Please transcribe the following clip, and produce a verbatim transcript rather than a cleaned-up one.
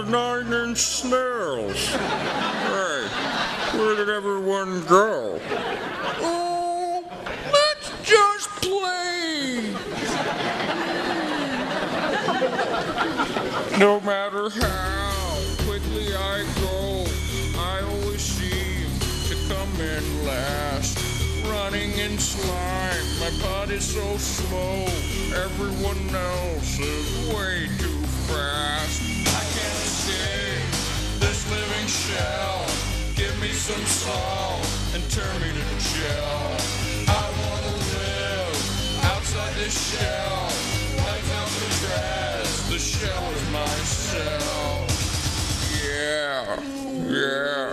nine-inch snails. Hey, where did everyone go? Oh, let's just play. No matter how quickly I go, I always seem to come in last. Running in slime, my body's so slow. Everyone else is way too fast. I can't escape this living shell. Give me some salt and turn me to gel. I wanna live outside this shell. Life out the grass, the shell is my cell. Yeah, yeah.